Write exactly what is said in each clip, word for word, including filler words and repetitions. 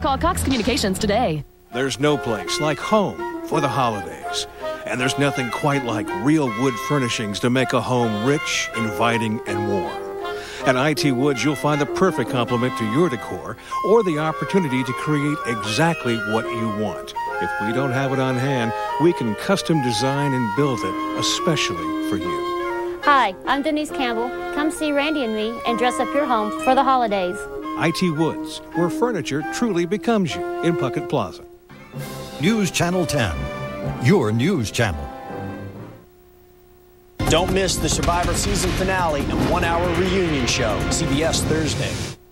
Call Cox Communications today. There's no place like home for the holidays. And there's nothing quite like real wood furnishings to make a home rich, inviting, and warm. At I T Woods, you'll find the perfect complement to your decor or the opportunity to create exactly what you want. If we don't have it on hand, we can custom design and build it especially for you. Hi, I'm Denise Campbell. Come see Randy and me and dress up your home for the holidays. I T Woods, where furniture truly becomes you, in Puckett Plaza. News Channel ten, your news channel. Don't miss the Survivor season finale and one-hour reunion show, C B S Thursday.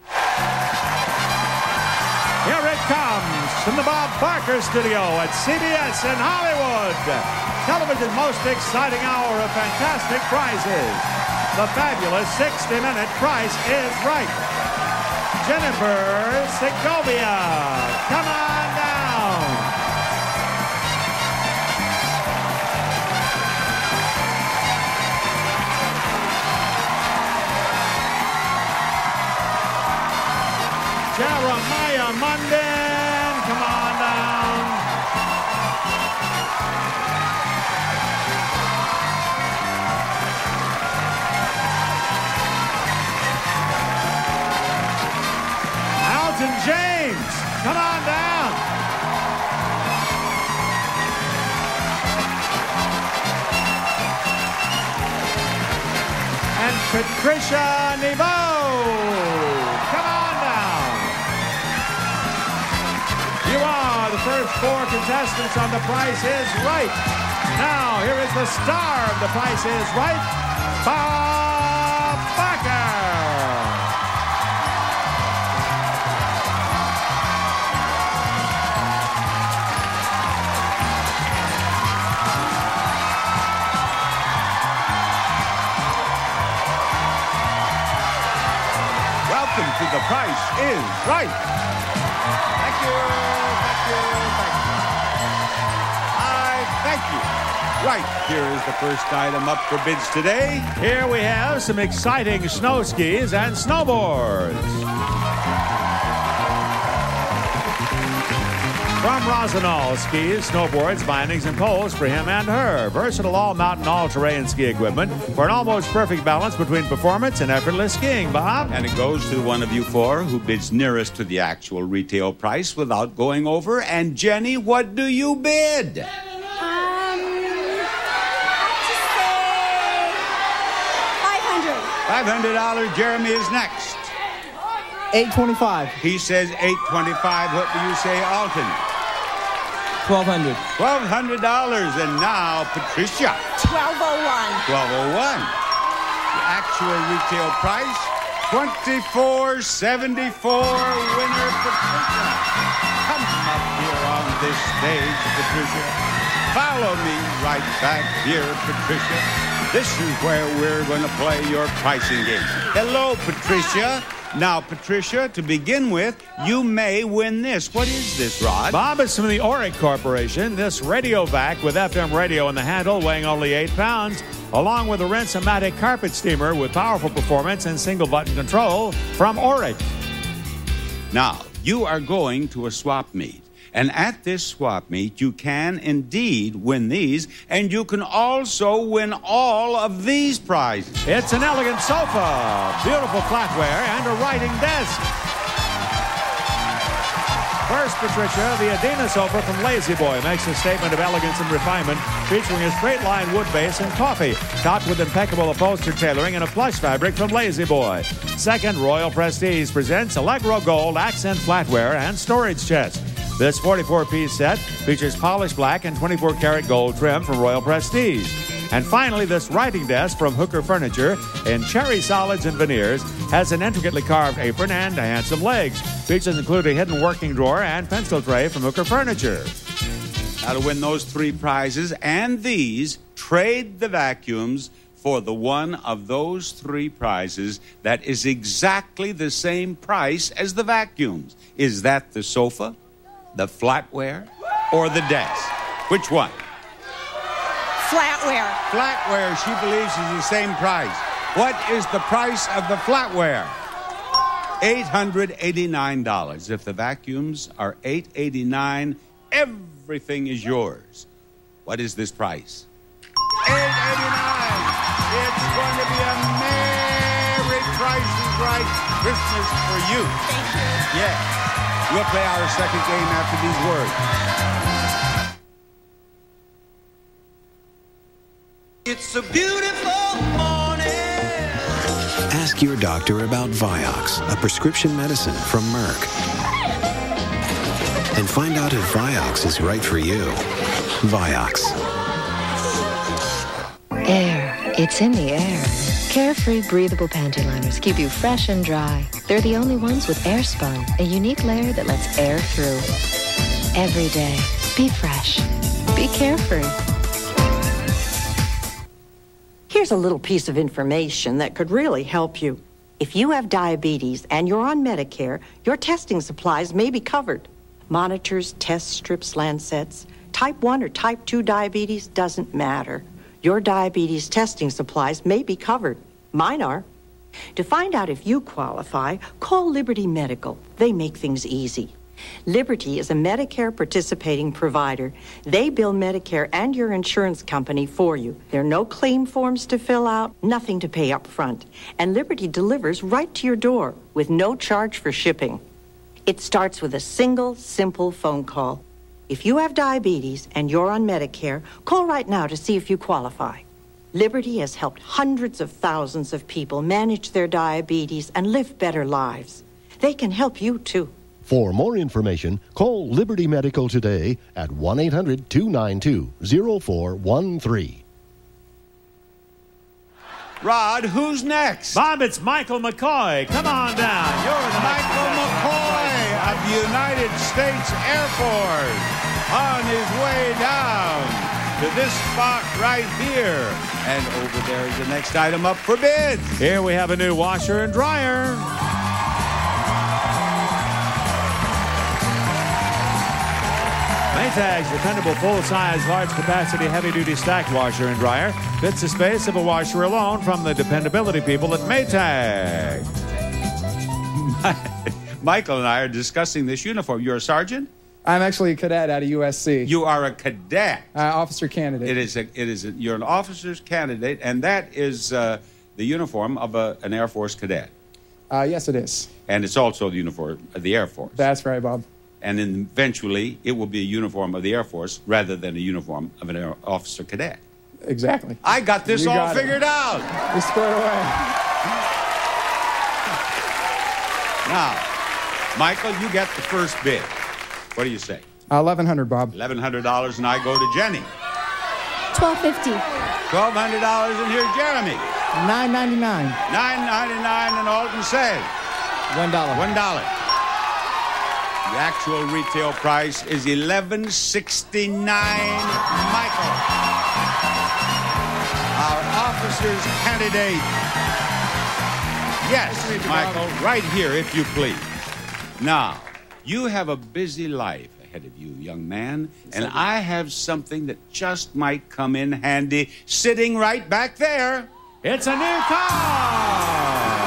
Here it comes from the Bob Barker Studio at C B S in Hollywood. Television's most exciting hour of fantastic prizes. The fabulous sixty-minute Price is Right. Jennifer Segovia, come on down. Jeremiah Munden, come on down. Alton James, come on down. And Patricia Neveau, come on down. You are the first four contestants on The Price is Right. Now, here is the star of The Price is Right, Bob Barker. Welcome to The Price is Right. Thank you. Thank you. Right, here is the first item up for bids today. Here we have some exciting snow skis and snowboards. From Rosenall, skis, snowboards, bindings, and poles for him and her. Versatile all-mountain, all-terrain ski equipment for an almost perfect balance between performance and effortless skiing, Bob. And it goes to the one of you four who bids nearest to the actual retail price without going over. And Jenny, what do you bid? five hundred dollars. Jeremy is next. eight twenty-five. He says eight twenty-five. What do you say, Alton? twelve hundred. twelve hundred dollars. And now, Patricia. twelve oh one. twelve oh one. The actual retail price, twenty-four seventy-four. Winner, Patricia. Come up here on this stage, Patricia. Follow me right back here, Patricia. This is where we're going to play your pricing game. Hello, Patricia. Now, Patricia, to begin with, you may win this. What is this, Rod? Bob, it's from the Oric Corporation. This radio vac with F M radio in the handle weighing only eight pounds, along with a Rinse-O-Matic carpet steamer with powerful performance and single-button control from Oric. Now, you are going to a swap meet. And at this swap meet, you can indeed win these, and you can also win all of these prizes. It's an elegant sofa, beautiful flatware, and a writing desk. First, Patricia, the Adena sofa from Lazy Boy makes a statement of elegance and refinement, featuring a straight-line wood base and coffee, topped with impeccable upholstered tailoring and a plush fabric from Lazy Boy. Second, Royal Prestige presents Allegro Gold accent flatware and storage chest. This forty-four piece set features polished black and twenty-four karat gold trim from Royal Prestige. And finally, this writing desk from Hooker Furniture in cherry solids and veneers has an intricately carved apron and handsome legs. Features include a hidden working drawer and pencil tray from Hooker Furniture. Now, to win those three prizes and these, trade the vacuums for the one of those three prizes that is exactly the same price as the vacuums. Is that the sofa, the flatware, or the desk? Which one? Flatware. Flatware, she believes, is the same price. What is the price of the flatware? eight hundred eighty-nine dollars. If the vacuums are eight hundred eighty-nine dollars, everything is yours. What is this price? eight hundred eighty-nine dollars. It's going to be a Merry Price is Right Christmas for you. Thank you. Yeah. We'll play our second game after these words. It's a beautiful morning. Ask your doctor about Vioxx, a prescription medicine from Merck. And find out if Vioxx is right for you. Vioxx. Air. It's in the air. Carefree breathable panty liners keep you fresh and dry. They're the only ones with air spun, a unique layer that lets air through. Every day, be fresh. Be carefree. Here's a little piece of information that could really help you. If you have diabetes and you're on Medicare, your testing supplies may be covered. Monitors, test strips, lancets. Type one or type two diabetes doesn't matter. Your diabetes testing supplies may be covered. Mine are. To find out if you qualify, call Liberty Medical. They make things easy. Liberty is a Medicare participating provider. They bill Medicare and your insurance company for you. There are no claim forms to fill out, nothing to pay up front. And Liberty delivers right to your door with no charge for shipping. It starts with a single, simple phone call. If you have diabetes and you're on Medicare, call right now to see if you qualify. Liberty has helped hundreds of thousands of people manage their diabetes and live better lives. They can help you, too. For more information, call Liberty Medical today at one eight hundred two nine two oh four one three. Rod, who's next? Bob, it's Michael McCoy. Come on down. You're the Michael McCoy of the United States Air Force on his way down to this spot right here. And over there is the next item up for bids. Here we have a new washer and dryer. Maytag's dependable full-size, large-capacity, heavy-duty stacked washer and dryer fits the space of a washer alone from the dependability people at Maytag. Michael and I are discussing this uniform. You're a sergeant? I'm actually a cadet out of U S C. You are a cadet. Uh, officer candidate. It is. A, it is. A, you're an officer's candidate, and that is uh, the uniform of a, an Air Force cadet. Uh, yes, it is. And it's also the uniform of the Air Force. That's right, Bob. And then eventually, it will be a uniform of the Air Force rather than a uniform of an Air officer cadet. Exactly. I got this you all got figured it. out. We squared away. Now, Michael, you get the first bid. What do you say? Uh, eleven hundred dollars, Bob. eleven hundred dollars, and I go to Jenny. twelve fifty. twelve hundred dollars, and here's Jeremy. nine ninety-nine. nine ninety-nine, and Alton says One dollar. One dollar. The actual retail price is eleven sixty-nine. Michael, our officer's candidate. Yes, Michael, right here, if you please. Now, you have a busy life ahead of you, young man, and I have something that just might come in handy sitting right back there. It's a new car!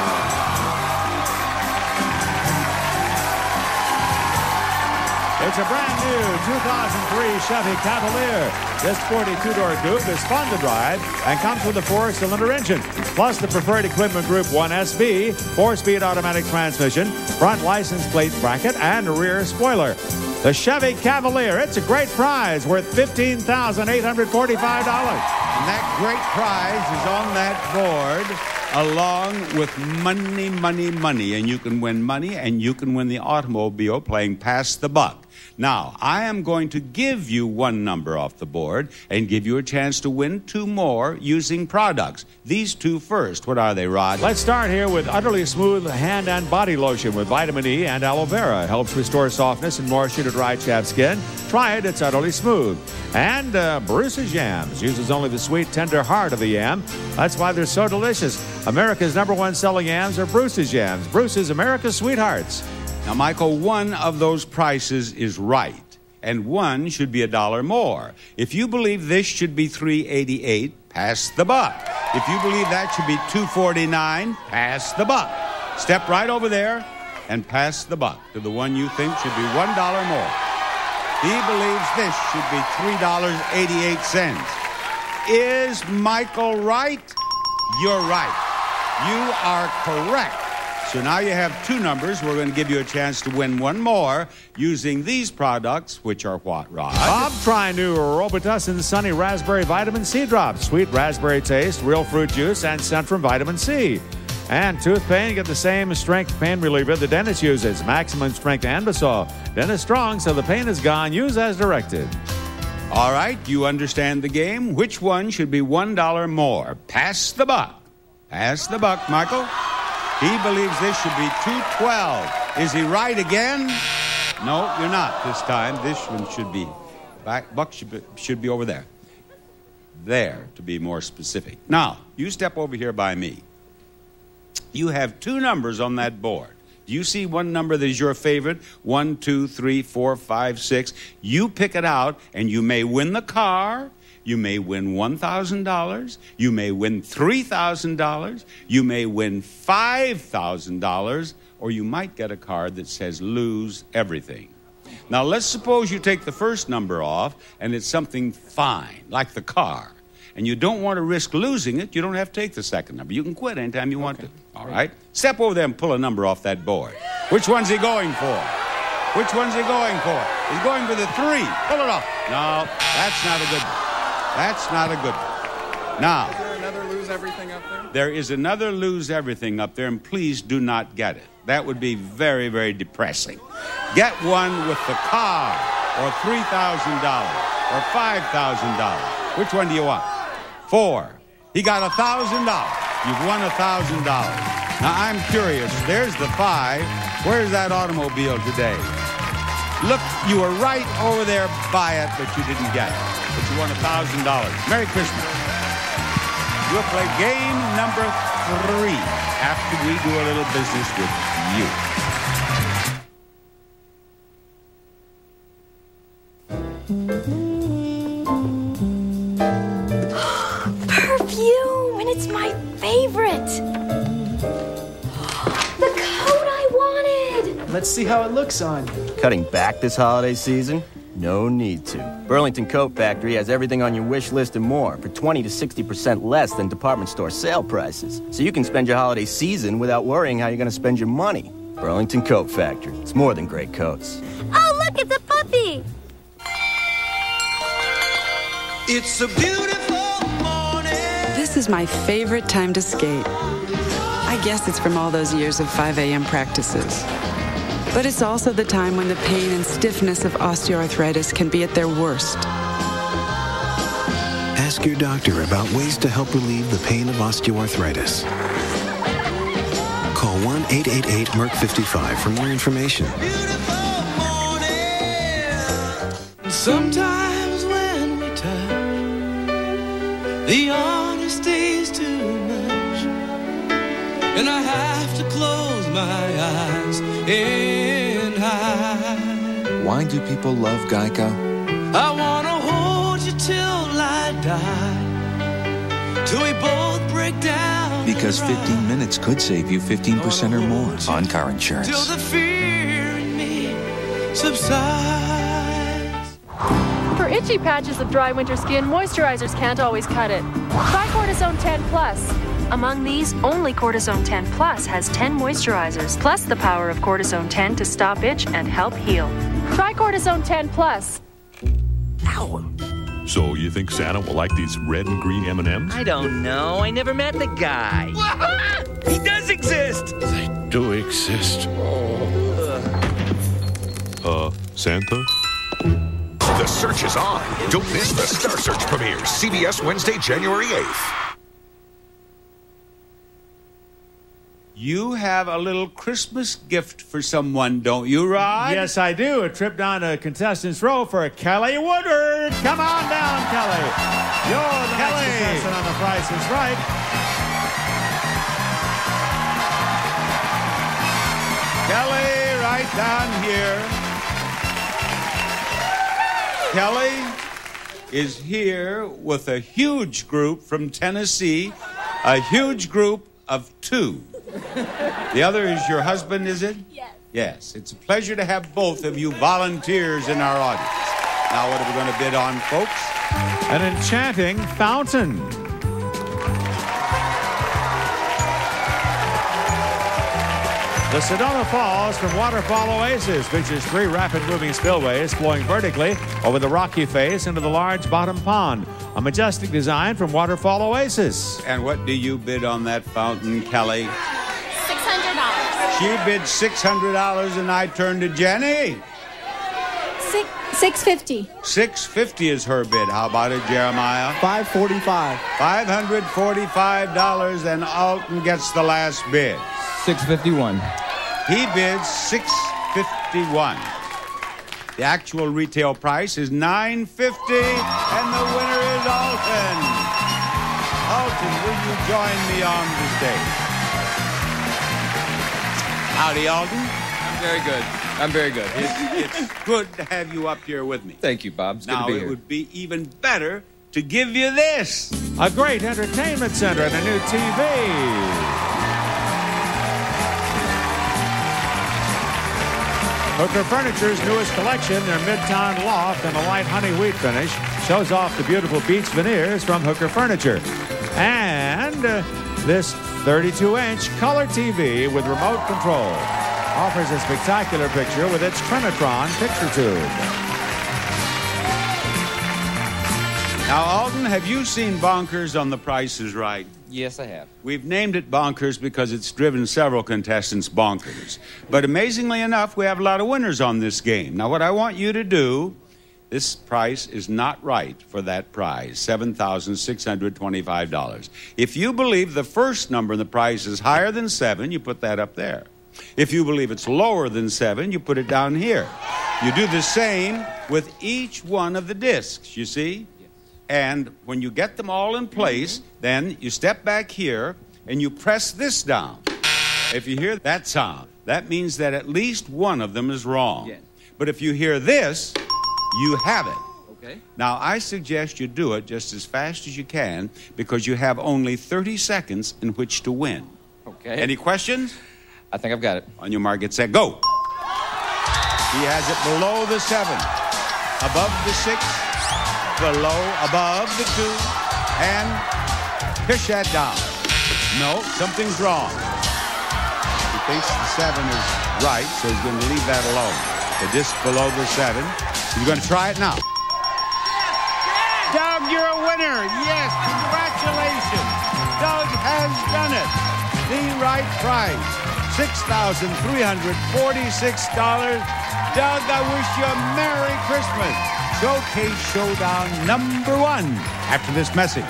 It's a brand new two thousand three Chevy Cavalier. This forty-two door coupe is fun to drive and comes with a four-cylinder engine, plus the Preferred Equipment Group one S B, four-speed automatic transmission, front license plate bracket, and a rear spoiler. The Chevy Cavalier, it's a great prize worth fifteen thousand eight hundred forty-five dollars. And that great prize is on that board, along with money, money, money. And you can win money, and you can win the automobile playing Pass the Buck. Now, I am going to give you one number off the board and give you a chance to win two more using products. These two first. What are they, Rod? Let's start here with Utterly Smooth Hand and Body Lotion with vitamin E and aloe vera. Helps restore softness and moisture to dry, chapped skin. Try it. It's utterly smooth. And uh, Bruce's Yams uses only the sweet, tender heart of the yam. That's why they're so delicious. America's number one selling yams are Bruce's Yams. Bruce's America's Sweethearts. Now, Michael, one of those prices is right, and one should be a dollar more. If you believe this should be three eighty-eight, pass the buck. If you believe that should be two forty-nine, pass the buck. Step right over there, and pass the buck to the one you think should be one dollar more. He believes this should be three dollars and eighty-eight cents. Is Michael right? You're right. You are correct. So now you have two numbers. We're going to give you a chance to win one more using these products, which are what, Rod? Bob, try new Robitussin Sunny Raspberry Vitamin C Drops. Sweet raspberry taste, real fruit juice, and scent from vitamin C. And tooth pain, get the same strength pain reliever the dentist uses. Maximum strength Anbesol. Dentist strong, so the pain is gone. Use as directed. All right, you understand the game. Which one should be one dollar more? Pass the buck. Pass the buck, Michael. He believes this should be two twelve. Is he right again? No, you're not this time. This one should be back. Buck should be, should be over there. There, to be more specific. Now, you step over here by me. You have two numbers on that board. Do you see one number that is your favorite? One, two, three, four, five, six. You pick it out, and you may win the car. You may win one thousand dollars. You may win three thousand dollars. You may win five thousand dollars. Or you might get a card that says lose everything. Now, let's suppose you take the first number off, and it's something fine, like the car. And you don't want to risk losing it. You don't have to take the second number. You can quit anytime you want okay. to. All right? Step over there and pull a number off that board. Which one's he going for? Which one's he going for? He's going for the three. Pull it off. No, that's not a good one. That's not a good one. Now, is there another lose everything up there? There is another lose everything up there, and please do not get it. That would be very, very depressing. Get one with the car, or three thousand dollars, or five thousand dollars. Which one do you want? Four. He got one thousand dollars. You've won one thousand dollars. Now, I'm curious. There's the five. Where's that automobile today? Look, you were right over there by it, but you didn't get it. But you won one thousand dollars. Merry Christmas. We'll play game number three after we do a little business with you. Perfume, and it's my favorite. The coat I wanted. Let's see how it looks on. Cutting back this holiday season? No need to. Burlington Coat Factory has everything on your wish list and more for twenty to sixty percent less than department store sale prices. So you can spend your holiday season without worrying how you're going to spend your money. Burlington Coat Factory. It's more than great coats. Oh, look, it's a puppy. It's a beautiful morning. This is my favorite time to skate. I guess it's from all those years of five a.m. practices. But it's also the time when the pain and stiffness of osteoarthritis can be at their worst. Ask your doctor about ways to help relieve the pain of osteoarthritis. Call one eight eight eight M E R C fifty-five for more information. Sometimes when we touch, the honesty's too much, and I have to close my eyes and hide. Why do people love Geico? I wanna hold you till I die, till we both break down. Because fifteen minutes could save you fifteen percent or more on car insurance. Till the fear in me subsides. For itchy patches of dry winter skin, moisturizers can't always cut it. Try Cortisone ten Plus. Among these, only Cortisone ten Plus has ten moisturizers, plus the power of Cortisone ten to stop itch and help heal. Try Cortisone ten Plus. Ow! So you think Santa will like these red and green M and M's? I don't know. I never met the guy. He does exist! They do exist. Uh, Santa? The search is on. Don't miss the Star Search premiere, C B S Wednesday, January eighth. You have a little Christmas gift for someone, don't you, Rod? Yes, I do. A trip down to Contestants Row for Kelly Woodard. Come on down, Kelly. You're the Kelly. Next contestant on The Price is Right. Kelly, right down here. Kelly is here with a huge group from Tennessee, a huge group of two. The other is your husband, is it? Yes. Yes, it's a pleasure to have both of you volunteers in our audience. Now, what are we going to bid on, folks? An enchanting fountain. The Sedona Falls from Waterfall Oasis features three rapid-moving spillways flowing vertically over the rocky face into the large bottom pond. A majestic design from Waterfall Oasis. And what do you bid on that fountain, Kelly? six hundred dollars. She bid six hundred dollars, and I turn to Jenny. Six, six fifty. six fifty is her bid. How about it, Jeremiah? five forty-five. five hundred forty-five dollars, and Alton gets the last bid. six fifty-one. He bids six fifty-one. The actual retail price is nine fifty, and the winner is Alton. Alton, will you join me on the stage? Howdy, Alton. I'm very good. I'm very good. It's, it's good to have you up here with me. Thank you, Bob. It's good now, to be it here. would be even better to give you this. A great entertainment center and a new T V. Hooker Furniture's newest collection, their Midtown Loft and a light honey wheat finish, shows off the beautiful beach veneers from Hooker Furniture. And uh, this thirty-two inch color T V with remote control offers a spectacular picture with its Trinitron picture tube. Now, Alton, have you seen Bonkers on The Price is Right? Yes, I have. We've named it Bonkers because it's driven several contestants bonkers. But amazingly enough, we have a lot of winners on this game. Now, what I want you to do, this price is not right for that prize, seven thousand six hundred twenty-five dollars. If you believe the first number in the price is higher than seven, you put that up there. If you believe it's lower than seven, you put it down here. You do the same with each one of the discs, you see? And when you get them all in place, then you step back here and you press this down. If you hear that sound, that means that at least one of them is wrong. Yes. But if you hear this, you have it. Okay. Now, I suggest you do it just as fast as you can because you have only thirty seconds in which to win. Okay. Any questions? I think I've got it. On your mark, get set, go. He has it below the seven, above the six, below, above the two, and push that down. No, something's wrong. He thinks the seven is right, so he's going to leave that alone. The disc below the seven. He's going to try it now. Doug, you're a winner. Yes, congratulations. Doug has done it. The right price, six thousand three hundred forty-six dollars. Doug, I wish you a Merry Christmas. Showcase Showdown number one after this message.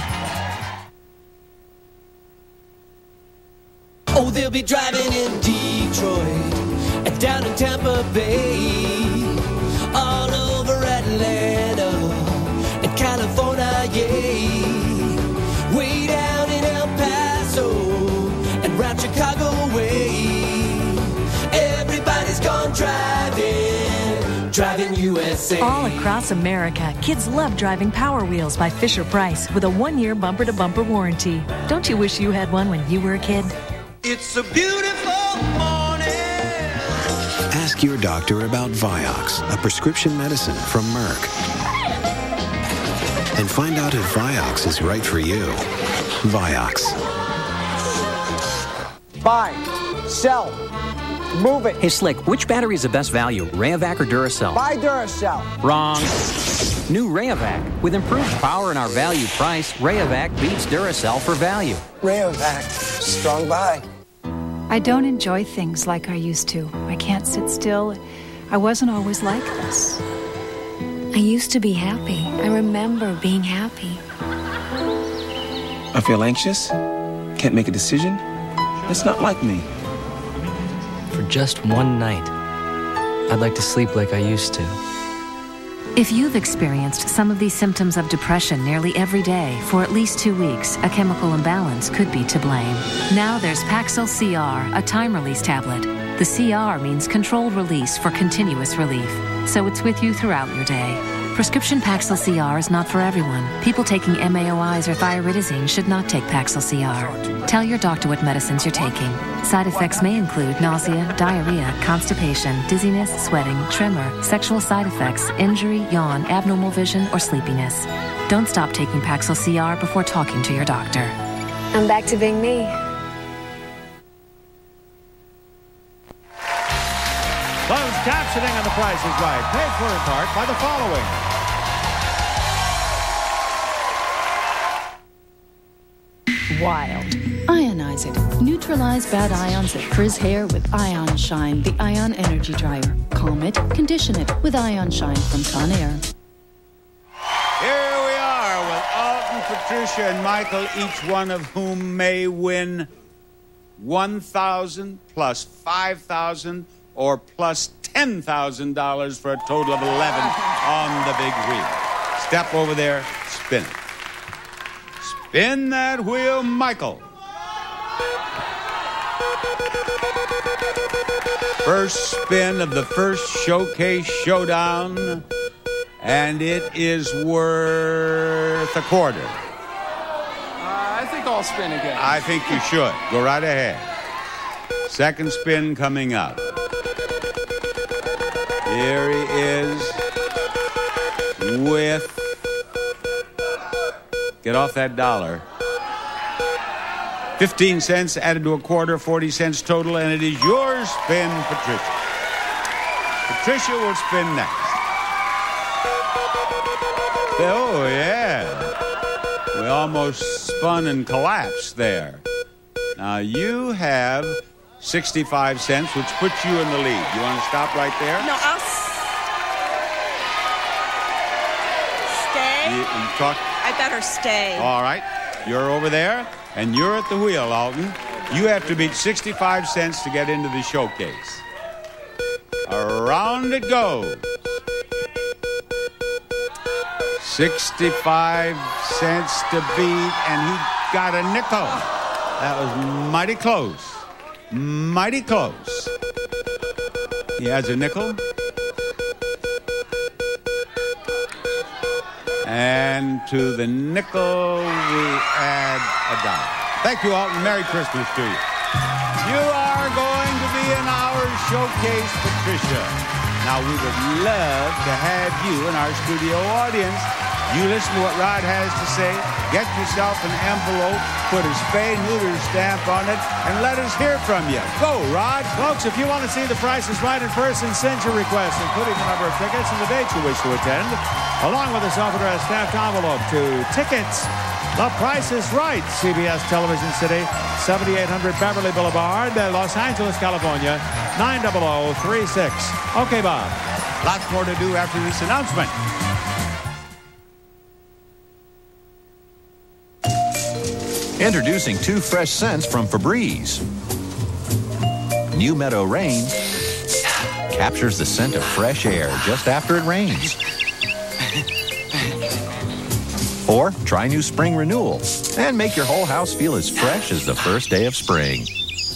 Oh, they'll be driving in Detroit and down in Tampa Bay, all over Atlanta and California, yeah, way down in El Paso and round Chicago way. Everybody's gone driving, driving U S A. All across America, kids love driving Power Wheels by Fisher-Price with a one-year bumper-to-bumper warranty. Don't you wish you had one when you were a kid? It's a beautiful morning. Ask your doctor about Vioxx, a prescription medicine from Merck. And find out if Vioxx is right for you. Vioxx. Buy, sell, move it. Hey, Slick, which battery is the best value, Rayovac or Duracell? Buy Duracell. Wrong. New Rayovac. With improved power and our value price, Rayovac beats Duracell for value. Rayovac. Strong buy. I don't enjoy things like I used to. I can't sit still. I wasn't always like this. I used to be happy. I remember being happy. I feel anxious. Can't make a decision. It's not like me. For just one night, I'd like to sleep like I used to. If you've experienced some of these symptoms of depression nearly every day for at least two weeks, a chemical imbalance could be to blame. Now there's Paxil C R, a time-release tablet. The C R means controlled release for continuous relief, so it's with you throughout your day. Prescription Paxil C R is not for everyone. People taking M A O Is or thyroidazine should not take Paxil C R. Tell your doctor what medicines you're taking. Side effects may include nausea, diarrhea, constipation, dizziness, sweating, tremor, sexual side effects, injury, yawn, abnormal vision, or sleepiness. Don't stop taking Paxil C R before talking to your doctor. I'm back to being me. Closed captioning on The Price is Right, paid for in part by the following. Wild. Ionize it. Neutralize bad ions that frizz hair with Ion Shine, the Ion Energy Dryer. Calm it, condition it with Ion Shine from Conair. Here we are with Alton, Patricia, and Michael, each one of whom may win one thousand dollars plus five thousand dollars or plus ten thousand dollars for a total of eleven on the big wheel. Step over there, spin it. Spin that wheel, Michael. First spin of the first showcase showdown, and it is worth a quarter. Uh, I think I'll spin again. I think you should. Go right ahead. Second spin coming up. Here he is with, get off that dollar, fifteen cents added to a quarter, forty cents total, and it is your spin, Patricia. Patricia will spin next. Oh, yeah. We almost spun and collapsed there. Now, you have sixty-five cents, which puts you in the lead. You want to stop right there? No, I'll s- stay. You, you talk. I better stay. All right. You're over there, and you're at the wheel, Alton. You have to beat sixty-five cents to get into the showcase. Around it goes. sixty-five cents to beat, and he got a nickel. That was mighty close. Mighty close. He has a nickel. And to the nickel, we add a dollar. Thank you, Alton. Merry Christmas to you. You are going to be in our showcase, Patricia. Now, we would love to have you in our studio audience. You listen to what Rod has to say. Get yourself an envelope, put a spay neuter stamp on it, and let us hear from you. Go, Rod. Folks, if you want to see The Price is Right in person, send your request, including the number of tickets and the date you wish to attend, along with a self-addressed stamped envelope to Tickets. The Price is Right, C B S Television City, seventy-eight hundred Beverly Boulevard, Los Angeles, California, nine zero zero three six. Okay, Bob. Lots more to do after this announcement. Introducing two fresh scents from Febreze. New Meadow Rain captures the scent of fresh air just after it rains. Or try new Spring Renewal and make your whole house feel as fresh as the first day of spring.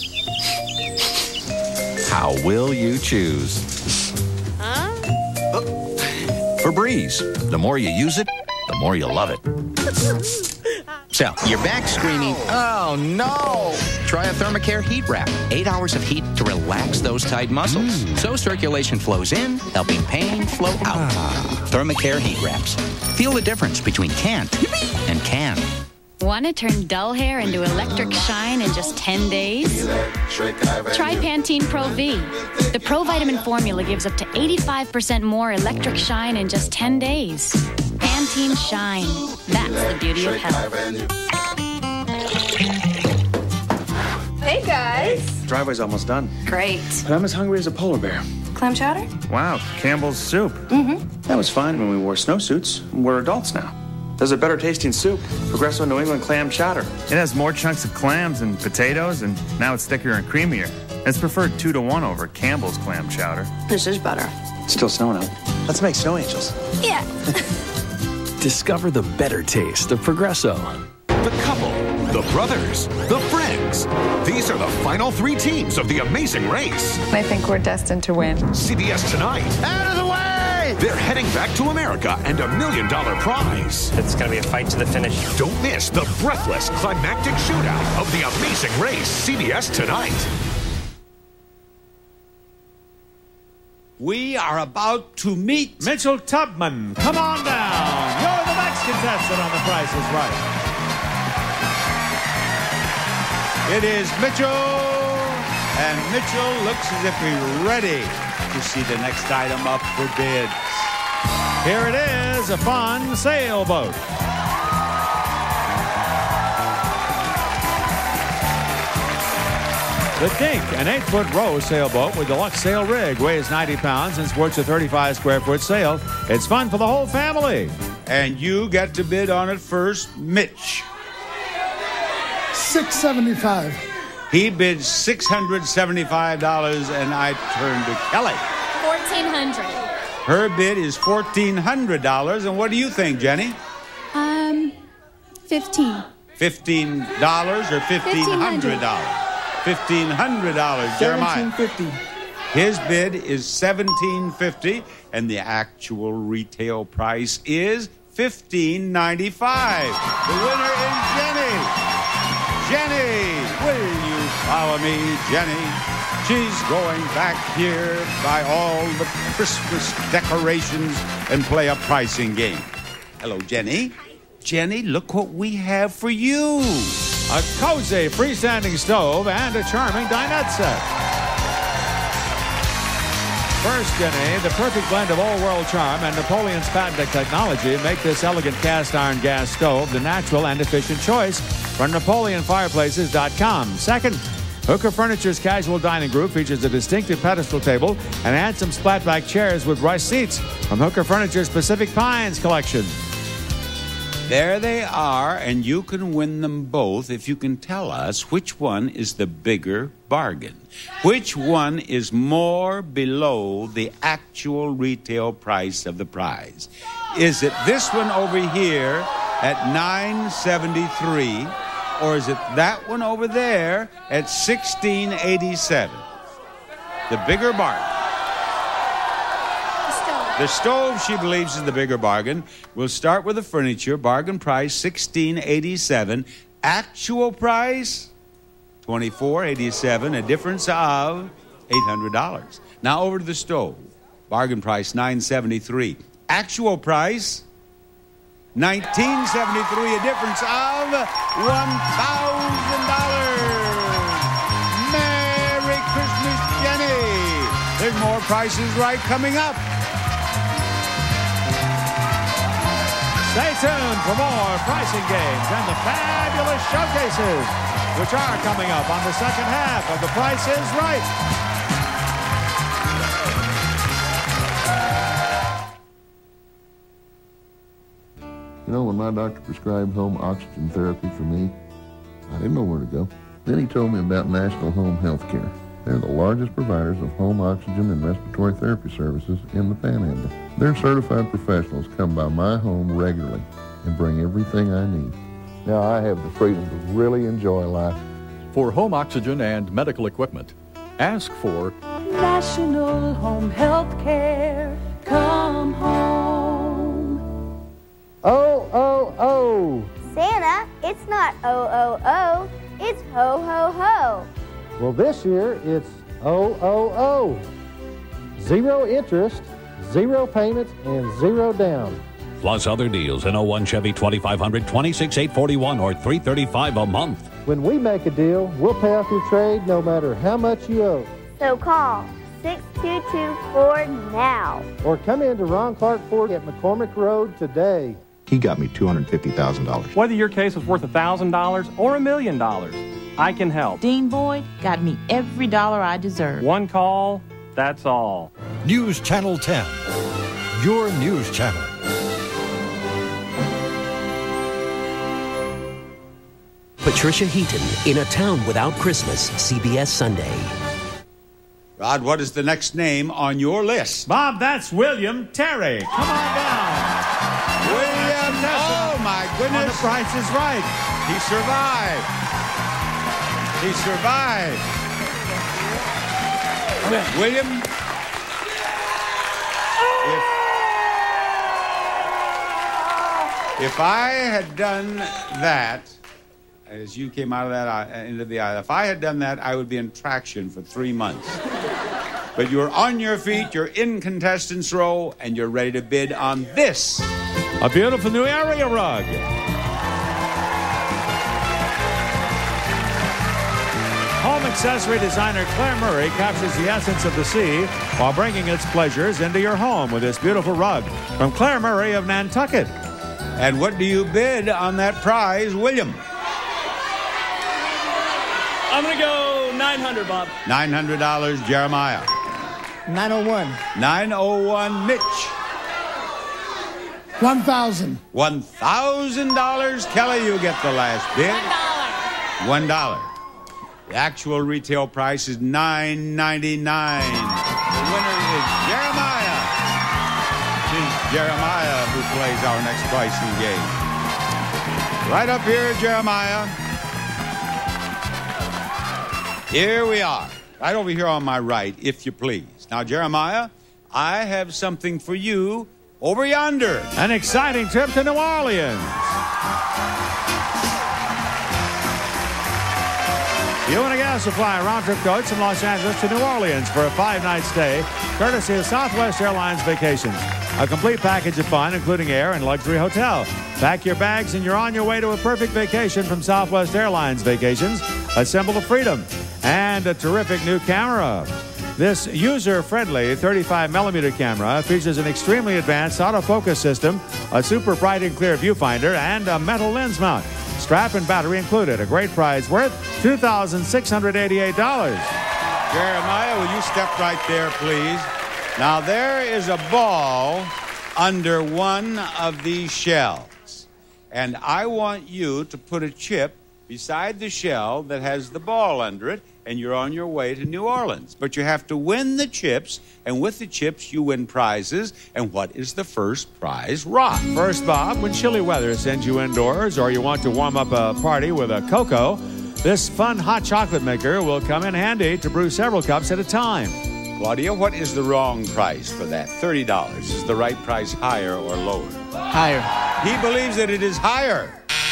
How will you choose? Huh? Febreze. The more you use it, the more you love it. So, you're back screaming, oh no! Try a Thermacare heat wrap. Eight hours of heat to relax those tight muscles. Mm. So circulation flows in, helping pain flow out. Ah. Thermacare heat wraps. Feel the difference between can't and can. Want to turn dull hair into electric shine in just ten days? Try Pantene Pro V. The Pro Vitamin formula gives up to eighty-five percent more electric shine in just ten days. Pantene Shine. That's the beauty of health. Hey, guys. Driveway's almost done. Great. But I'm as hungry as a polar bear. Clam chowder? Wow, Campbell's soup. Mm-hmm. That was fine when we wore snowsuits. We're adults now. There's a better tasting soup, Progresso New England Clam Chowder. It has more chunks of clams and potatoes, and now it's thicker and creamier. It's preferred two to one over Campbell's Clam Chowder. This is better. It's still snowing out. Let's make snow angels. Yeah. Discover the better taste of Progresso. The couple, the brothers, the friends. These are the final three teams of The Amazing Race. I think we're destined to win. C B S Tonight. Out of the way! They're heading back to America and a million dollar prize. It's going to be a fight to the finish. Don't miss the breathless climactic shootout of the Amazing Race, C B S Tonight. We are about to meet Mitchell Tubman. Come on down. You're the next contestant on The Price is Right. It is Mitchell, and Mitchell looks as if he's ready to see the next item up for bids. Here it is, a fun sailboat. The Dink, an eight-foot row sailboat with deluxe sail rig, weighs ninety pounds and sports a thirty-five square foot sail. It's fun for the whole family. And you get to bid on it first, Mitch. six seventy-five. He bids six hundred seventy-five dollars, and I turn to Kelly. fourteen hundred dollars. Her bid is fourteen hundred dollars, and what do you think, Jenny? Um, fifteen. fifteen dollars or fifteen hundred dollars? fifteen hundred dollars, Jeremiah. seventeen fifty. His bid is seventeen fifty, and the actual retail price is fifteen ninety-five. The winner is Jenny. Jenny, will you follow me, Jenny? She's going back here by all the Christmas decorations and play a pricing game. Hello, Jenny. Jenny, look what we have for you. A cozy freestanding stove and a charming dinette set. First, Jenny, the perfect blend of old-world charm and Napoleon's patented technology make this elegant cast-iron gas stove the natural and efficient choice from Napoleon Fireplaces dot com. Second, Hooker Furniture's casual dining group features a distinctive pedestal table and handsome splat-back chairs with rush seats from Hooker Furniture's Pacific Pines collection. There they are, and you can win them both if you can tell us which one is the bigger bargain. Which one is more below the actual retail price of the prize? Is it this one over here at nine seventy-three, or is it that one over there at sixteen eighty-seven? The bigger bargain. The stove, she believes, is the bigger bargain. We'll start with the furniture. Bargain price, sixteen eighty-seven. Actual price, twenty-four eighty-seven. A difference of eight hundred dollars. Now over to the stove. Bargain price, nine seventy-three. Actual price, nineteen seventy-three. A difference of one thousand dollars. Merry Christmas, Jenny. There's more Prices Right coming up. Stay tuned for more pricing games and the fabulous showcases, which are coming up on the second half of The Price is Right. You know, when my doctor prescribed home oxygen therapy for me, I didn't know where to go. Then he told me about National Home Health Care. They're the largest providers of home oxygen and respiratory therapy services in the Panhandle. Their certified professionals come by my home regularly and bring everything I need. Now I have the freedom to really enjoy life. For home oxygen and medical equipment, ask for National Home Health Care. Come home. Oh, oh, oh. Santa, it's not oh, oh, oh. It's ho, ho, ho. Well, this year, it's oh, oh, oh. Zero interest, zero payments, and zero down. Plus other deals in oh one Chevy twenty-five hundred, twenty-six eight forty-one or three thirty-five a month. When we make a deal, we'll pay off your trade no matter how much you owe. So call six two two four now. Or come into Ron Clark Ford at McCormick Road today. He got me two hundred fifty thousand dollars. Whether your case was worth one thousand dollars or a million dollars, I can help. Dean Boyd got me every dollar I deserve. One call, that's all. News Channel ten, your news channel. Patricia Heaton in A Town Without Christmas, C B S Sunday. Rod, what is the next name on your list? Bob, that's William Terry. Come on down. William, oh my goodness. On The Price is Right. He survived. He survived. William, if, If I had done that, as you came out of that eye, into the aisle, if I had done that, I would be in traction for three months. But you're on your feet, you're in contestants row, and you're ready to bid on this. A beautiful new area rug. Home accessory designer Claire Murray captures the essence of the sea while bringing its pleasures into your home with this beautiful rug from Claire Murray of Nantucket. And what do you bid on that prize, William? I'm going to go nine hundred dollars, Bob. nine hundred dollars, Jeremiah. nine oh one. nine oh one, Mitch. one thousand. one thousand dollars, Kelly, you get the last bid. one dollar. one dollar. The actual retail price is nine ninety-nine. The winner is Jeremiah. It is Jeremiah who plays our next pricing game. Right up here, Jeremiah. Here we are. Right over here on my right, if you please. Now, Jeremiah, I have something for you over yonder. An exciting trip to New Orleans. You and a gas supply round-trip coach from Los Angeles to New Orleans for a five-night stay, courtesy of Southwest Airlines Vacations. A complete package of fun, including air and luxury hotel. Pack your bags and you're on your way to a perfect vacation from Southwest Airlines Vacations, a symbol of freedom, and a terrific new camera. This user-friendly thirty-five millimeter camera features an extremely advanced autofocus system, a super bright and clear viewfinder, and a metal lens mount. Strap and battery included. A great prize worth two thousand six hundred eighty-eight dollars. Jeremiah, will you step right there, please? Now, there is a ball under one of these shells. And I want you to put a chip beside the shell that has the ball under it, and you're on your way to New Orleans. But you have to win the chips, and with the chips, you win prizes. And what is the first prize, Rock? First, Bob, when chilly weather sends you indoors or you want to warm up a party with a cocoa, this fun hot chocolate maker will come in handy to brew several cups at a time. Claudia, what is the wrong price for that? thirty dollars. Is the right price higher or lower? Higher. He believes that it is higher.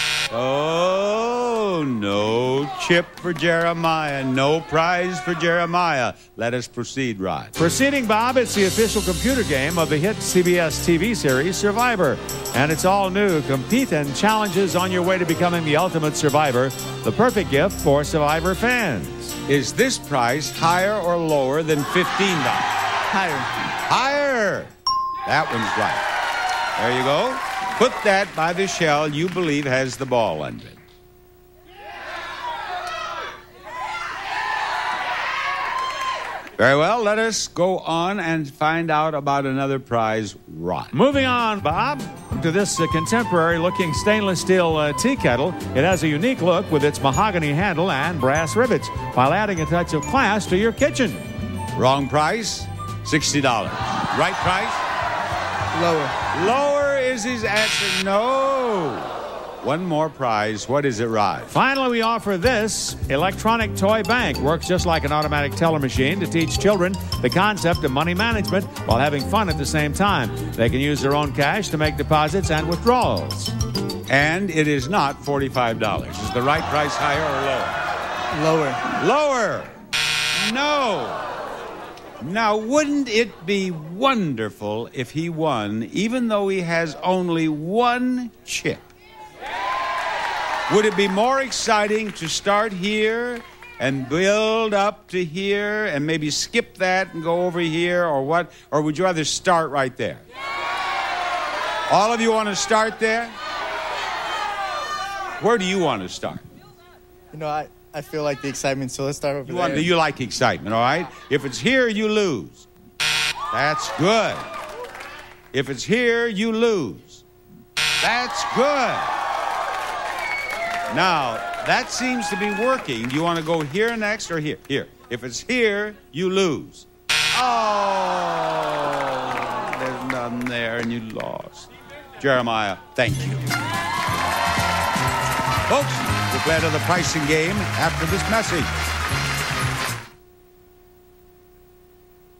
Oh, no chip for Jeremiah. No prize for Jeremiah. Let us proceed, Rod. Proceeding, Bob, it's the official computer game of the hit C B S T V series Survivor. And it's all new. Compete and challenges on your way to becoming the ultimate survivor. The perfect gift for Survivor fans. Is this price higher or lower than fifteen dollars? Higher. Higher. That one's right. There you go. Put that by the shell you believe has the ball under it. Very well, let us go on and find out about another prize, Rod. Moving on, Bob, to this uh, contemporary-looking stainless steel uh, tea kettle. It has a unique look with its mahogany handle and brass rivets, while adding a touch of class to your kitchen. Wrong price, sixty dollars. Right price? Lower. Lower is his answer. No. One more prize. What is it, Rod? Finally, we offer this electronic toy bank. Works just like an automatic teller machine to teach children the concept of money management while having fun at the same time. They can use their own cash to make deposits and withdrawals. And it is not forty-five dollars. Is the right price higher or lower? Lower. Lower. No. Now, wouldn't it be wonderful if he won, even though he has only one chip? Would it be more exciting to start here and build up to here and maybe skip that and go over here, or what? Or would you rather start right there? All of you want to start there? Where do you want to start? You know, I, I feel like the excitement, so let's start over You, there. want, you like excitement, all right? If it's here, you lose. That's good. If it's here, you lose. That's good. Now, that seems to be working. Do you want to go here next or here? Here. If it's here, you lose. Oh, there's none there and you lost. Jeremiah, thank you. Folks, we'll play another pricing game after this message.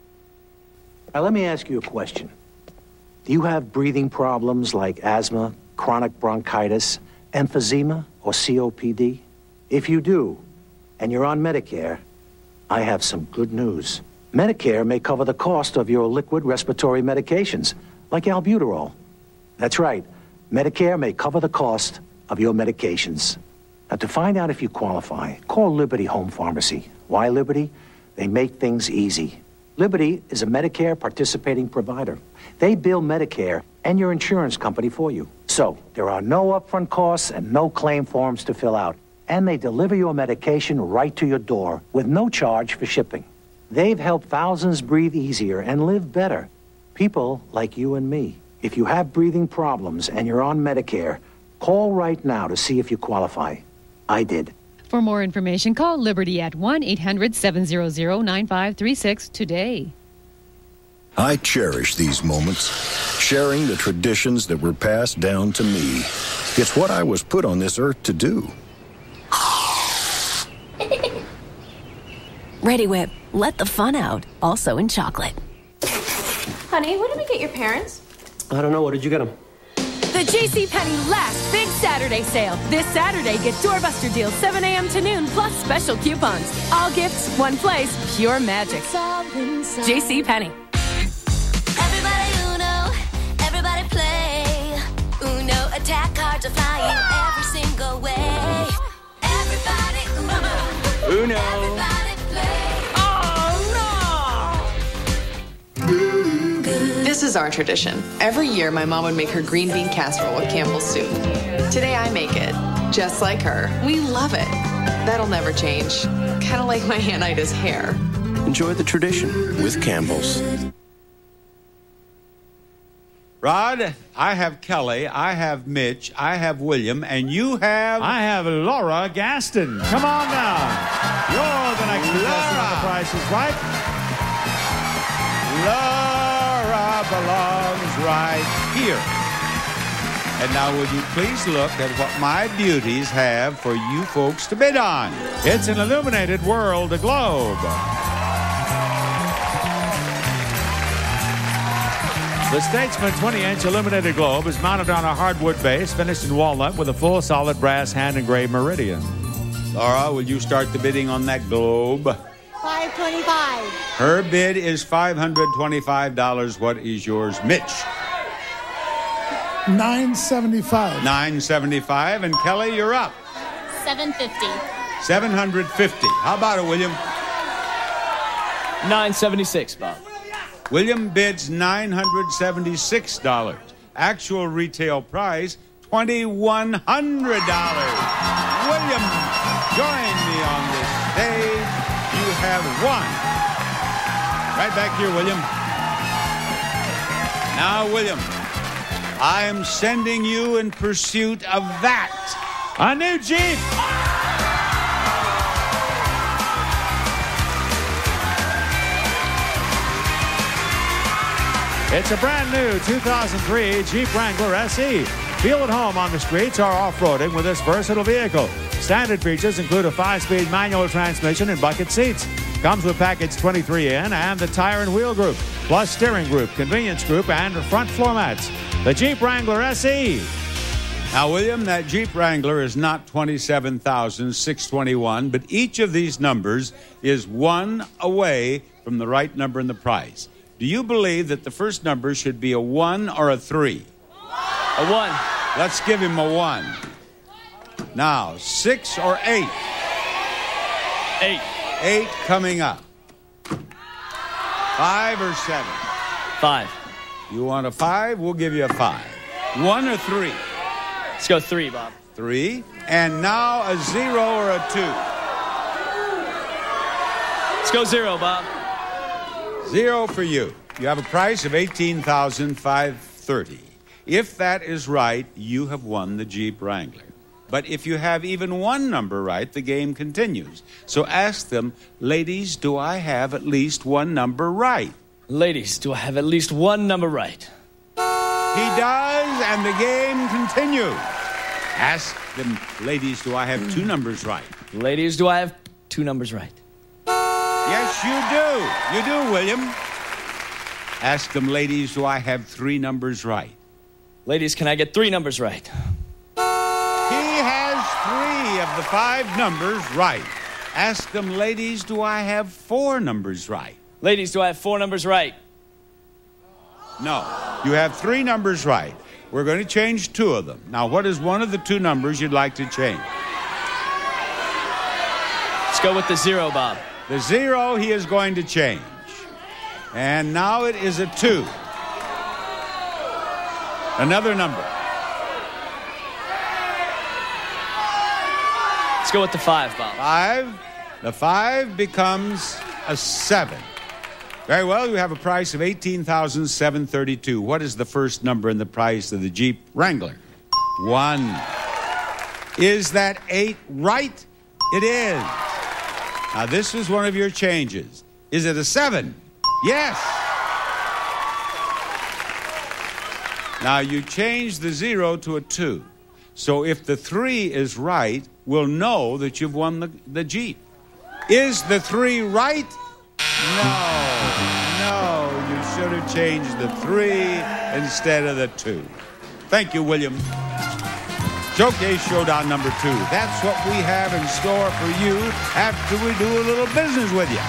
Now, let me ask you a question. Do you have breathing problems like asthma, chronic bronchitis, emphysema, or C O P D? If you do, and you're on Medicare, I have some good news. Medicare may cover the cost of your liquid respiratory medications, like albuterol. That's right. Medicare may cover the cost of your medications. Now, to find out if you qualify, call Liberty Home Pharmacy. Why Liberty? They make things easy. Liberty is a Medicare participating provider. They bill Medicare and your insurance company for you. So, there are no upfront costs and no claim forms to fill out. And they deliver your medication right to your door with no charge for shipping. They've helped thousands breathe easier and live better. People like you and me. If you have breathing problems and you're on Medicare, call right now to see if you qualify. I did. For more information, call Liberty at one eight hundred seven hundred nine five three six today. I cherish these moments, sharing the traditions that were passed down to me. It's what I was put on this earth to do. Ready Whip, let the fun out, also in chocolate. Honey, what did we get your parents? I don't know. What did you get them? The JCPenney last big Saturday sale. This Saturday, get doorbuster deals seven a.m. to noon, plus special coupons. All gifts, one place, pure magic. JCPenney. Everybody Uno, everybody play. Uno attack cards are flying every single way. Everybody Uno. Uno. Everybody play. This is our tradition. Every year, my mom would make her green bean casserole with Campbell's soup. Today, I make it, just like her. We love it. That'll never change. Kind of like my Aunt Ida's hair. Enjoy the tradition with Campbell's. Rod, I have Kelly, I have Mitch, I have William, and you have... I have Laura Gaston. Come on down. You're the next contestant on The Price is Right. Laura belongs right here. And now would you please look at what my beauties have for you folks to bid on. It's an illuminated world, a globe. The Statesman twenty-inch illuminated globe is mounted on a hardwood base finished in walnut with a full solid brass hand-engraved meridian. Laura, will you start the bidding on that globe? five twenty-five. Her bid is five hundred twenty-five dollars. What is yours, Mitch? nine seventy-five. nine seventy-five. And Kelly, you're up. seven fifty. seven hundred fifty. How about it, William? nine seventy-six, Bob. William bids nine hundred seventy-six dollars. Actual retail price, twenty-one hundred dollars. William, join me on this stage. You have won. Right back here, William. Now, William, I am sending you in pursuit of that. A new Jeep. It's a brand new two thousand three Jeep Wrangler S E. Feel at home on the streets or off-roading with this versatile vehicle. Standard features include a five-speed manual transmission and bucket seats. Comes with package twenty-three in and the tire and wheel group, plus steering group, convenience group, and front floor mats. The Jeep Wrangler S E. Now, William, that Jeep Wrangler is not twenty-seven thousand six hundred twenty-one, but each of these numbers is one away from the right number in the price. Do you believe that the first number should be a one or a three? A one. Let's give him a one. Now, six or eight? Eight. Eight coming up. Five or seven? Five. You want a five? We'll give you a five. One or three? Let's go three, Bob. Three. And now a zero or a two? Let's go zero, Bob. Zero for you. You have a price of eighteen thousand five hundred thirty dollars. If that is right, you have won the Jeep Wrangler. But if you have even one number right, the game continues. So ask them, ladies, do I have at least one number right? Ladies, do I have at least one number right? He does, and the game continues. Ask them, ladies, do I have two numbers right? Ladies, do I have two numbers right? Yes, you do. You do, William. Ask them, ladies, do I have three numbers right? Ladies, can I get three numbers right? He has three of the five numbers right. Ask them, ladies, do I have four numbers right? Ladies, do I have four numbers right? No. You have three numbers right. We're going to change two of them. Now, what is one of the two numbers you'd like to change? Let's go with the zero, Bob. The zero he is going to change. And now it is a two. Another number. Let's go with the five, Bob. Five. The five becomes a seven. Very well, you have a price of eighteen thousand seven hundred thirty-two dollars. What is the first number in the price of the Jeep Wrangler? One. Is that eight right? It is. Now, this is one of your changes. Is it a seven? Yes. Now, you change the zero to a two. So if the three is right, we'll know that you've won the, the Jeep. Is the three right? No, no, you should have changed the three instead of the two. Thank you, William. Showcase Showdown number two. That's what we have in store for you after we do a little business with you.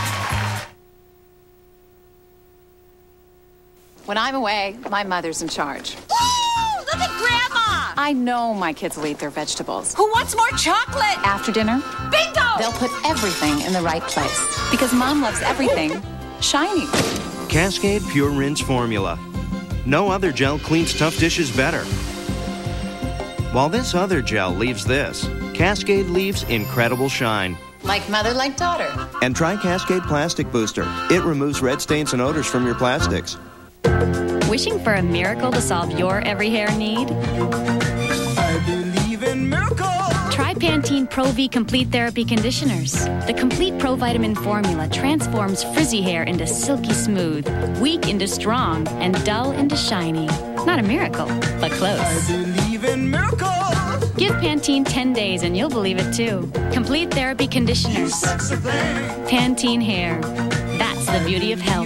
When I'm away, my mother's in charge. Woo! Look at Grandma! I know my kids will eat their vegetables. Who wants more chocolate? After dinner, Bingo! they'll put everything in the right place. Because Mom loves everything shiny. Cascade Pure Rinse Formula. No other gel cleans tough dishes better. While this other gel leaves this, Cascade leaves incredible shine. Like mother, like daughter. And try Cascade Plastic Booster. It removes red stains and odors from your plastics. Wishing for a miracle to solve your every hair need? I believe in miracles. Try Pantene Pro V Complete Therapy Conditioners. The Complete Pro Vitamin formula transforms frizzy hair into silky smooth, weak into strong, and dull into shiny. Not a miracle, but close. I believe in miracles. Give Pantene ten days and you'll believe it too. Complete Therapy Conditioners. Pantene Hair. That's the beauty of health.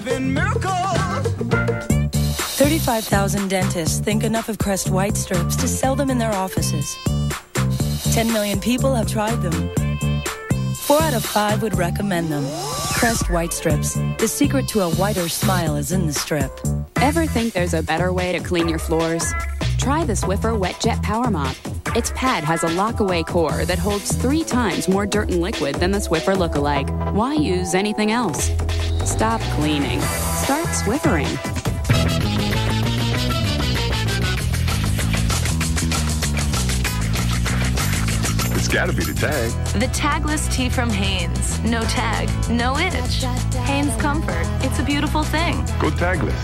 thirty-five thousand dentists think enough of Crest White Strips to sell them in their offices. ten million people have tried them. Four out of five would recommend them. Crest White Strips. The secret to a whiter smile is in the strip. Ever think there's a better way to clean your floors? Try the Swiffer Wet Jet Power Mop. Its pad has a lock-away core that holds three times more dirt and liquid than the Swiffer lookalike. Why use anything else? Stop cleaning. Start Swiffering. It's gotta be the tag. The tagless tee from Hanes. No tag, no itch. Hanes Comfort. It's a beautiful thing. Go tagless.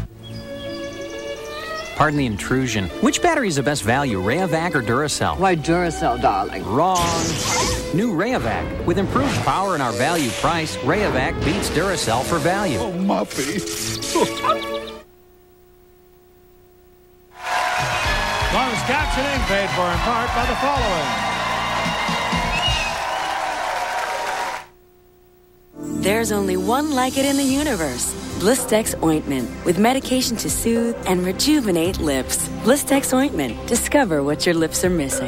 Pardon the intrusion. Which battery is the best value, Rayovac or Duracell? Why, Duracell, darling. Wrong. New Rayovac. With improved power and our value price, Rayovac beats Duracell for value. Oh, Muffy. Closed captioning paid for in part by the following. There's only one like it in the universe. Blistex Ointment, with medication to soothe and rejuvenate lips. Blistex Ointment. Discover what your lips are missing.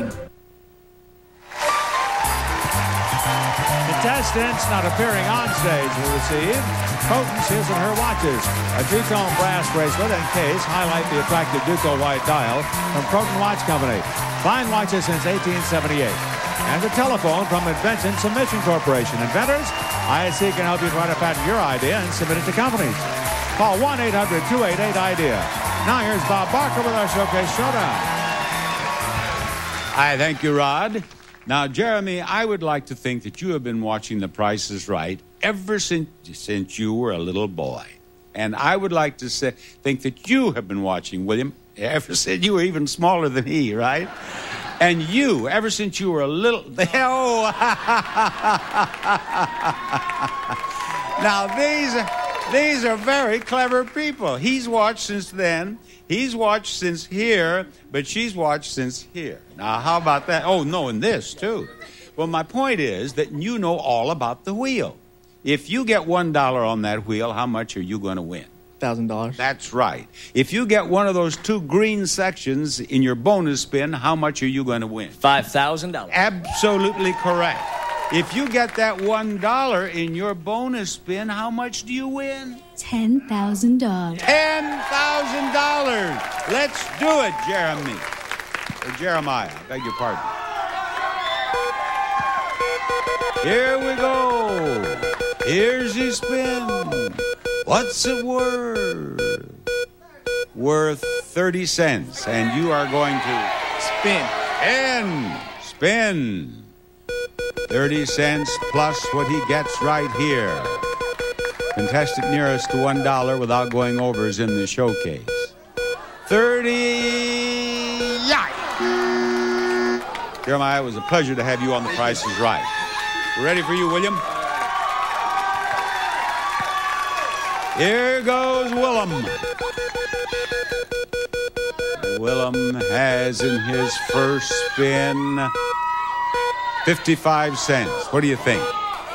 Contestants not appearing on stage will receive Potencies in her watches. A two-tone brass bracelet and case highlight the attractive Duco white dial from Croton Watch Company. Fine watches since eighteen seventy-eight. And a telephone from Invention Submission Corporation. Inventors, I S C can help you try to patent your idea and submit it to companies. Call one eight hundred two eight eight idea. Now here's Bob Barker with our Showcase Showdown. I thank you, Rod. Now, Jeremy, I would like to think that you have been watching The Price is Right ever since, since you were a little boy. And I would like to say, think that you have been watching, William, ever since you were even smaller than he, right? And you, ever since you were a little... Oh! Now, these, these are very clever people. He's watched since then. He's watched since here, but she's watched since here. Now, how about that? Oh, no, and this, too. Well, my point is that you know all about the wheel. If you get one dollar on that wheel, how much are you going to win? thousand dollars. That's right. If you get one of those two green sections in your bonus spin, how much are you going to win? five thousand dollars. Absolutely correct. If you get that one dollar in your bonus spin, how much do you win? ten thousand dollars. ten thousand dollars. Let's do it, Jeremy. Or Jeremiah, I beg your pardon. Here we go. Here's his spin. What's it worth? Worth thirty cents. And you are going to Spin. spin. Spin. thirty cents plus what he gets right here. Contestant nearest to one dollar without going over is in the showcase. thirty. Yeah. Jeremiah, it was a pleasure to have you on The Price is Right. We're ready for you, William. Here goes Willem. Willem has in his first spin fifty-five cents. What do you think?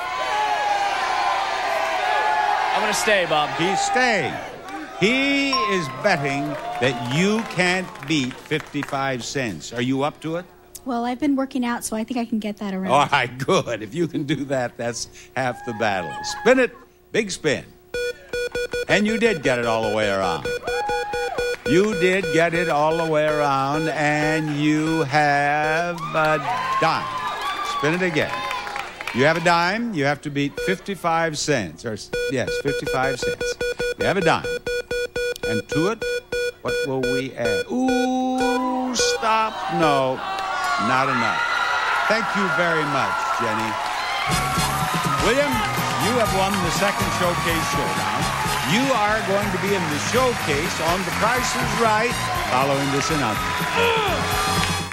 I'm going to stay, Bob. He's staying. He is betting that you can't beat fifty-five cents. Are you up to it? Well, I've been working out, so I think I can get that around. All right, good. If you can do that, that's half the battle. Spin it. Big spin. And you did get it all the way around. You did get it all the way around, and you have a dime. Spin it again. You have a dime. You have to beat fifty-five cents. Or, yes, fifty-five cents. You have a dime. And to it, what will we add? Ooh, stop. No, not enough. Thank you very much, Jenny. William, you have won the second Showcase Showdown. You are going to be in the showcase on The Price is Right following this announcement.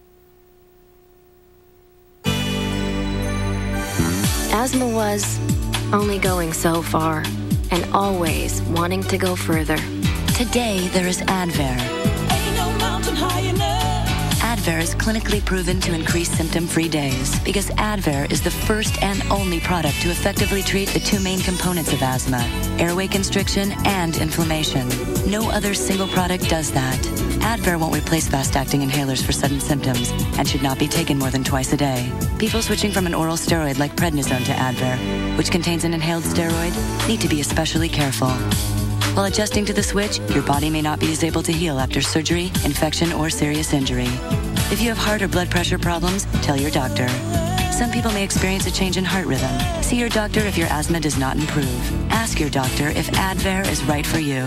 Asthma was only going so far and always wanting to go further. Today, there is Advair. Ain't no mountain high enough. Advair is clinically proven to increase symptom-free days because Advair is the first and only product to effectively treat the two main components of asthma, airway constriction and inflammation. No other single product does that. Advair won't replace fast-acting inhalers for sudden symptoms and should not be taken more than twice a day. People switching from an oral steroid like prednisone to Advair, which contains an inhaled steroid, need to be especially careful. While adjusting to the switch, your body may not be as able to heal after surgery, infection, or serious injury. If you have heart or blood pressure problems, tell your doctor. Some people may experience a change in heart rhythm. See your doctor if your asthma does not improve. Ask your doctor if Advair is right for you.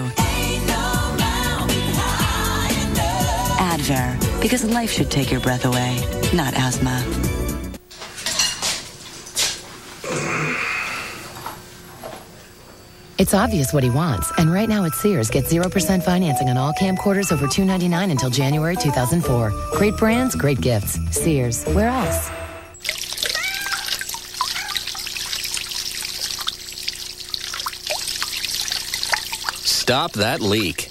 Advair, because life should take your breath away, not asthma. It's obvious what he wants, and right now at Sears, get zero percent financing on all camcorders over two ninety-nine until January two thousand four. Great brands, great gifts. Sears, where else? Stop that leak.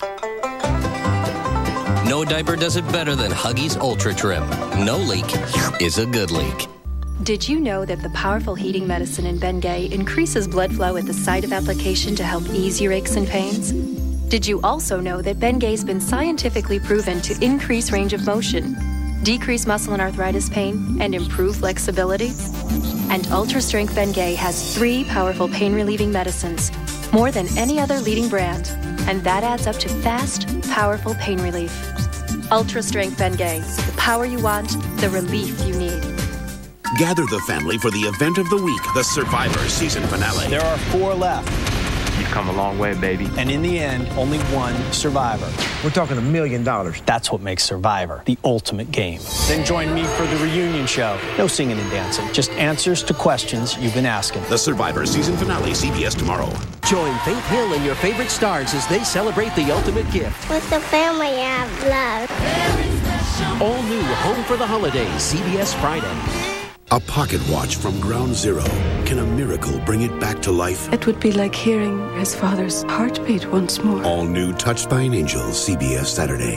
No diaper does it better than Huggies Ultra Trim. No leak is a good leak. Did you know that the powerful heating medicine in Bengay increases blood flow at the site of application to help ease your aches and pains? Did you also know that Bengay's been scientifically proven to increase range of motion, decrease muscle and arthritis pain, and improve flexibility? And Ultra Strength Bengay has three powerful pain-relieving medicines, more than any other leading brand, and that adds up to fast, powerful pain relief. Ultra Strength Bengay, the power you want, the relief you need. Gather the family for the event of the week, the Survivor season finale. There are four left. You've come a long way, baby. And in the end, only one survivor. We're talking a million dollars. That's what makes Survivor the ultimate game. Then join me for the reunion show. No singing and dancing, just answers to questions you've been asking. The Survivor season finale, C B S tomorrow. Join Faith Hill and your favorite stars as they celebrate the ultimate gift. With the family I've loved. All new Home for the Holidays, C B S Friday. A pocket watch from Ground Zero. Can a miracle bring it back to life? It would be like hearing his father's heartbeat once more. All new Touched by an Angel, C B S Saturday.